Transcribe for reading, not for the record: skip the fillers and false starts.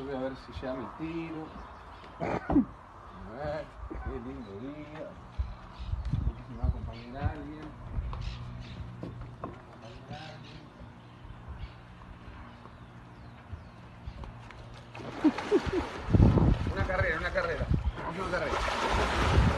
yo voy a ver si ya me tiro. A ver, qué lindo día. Me va a acompañar alguien. Una carrera. Vamos a una carrera.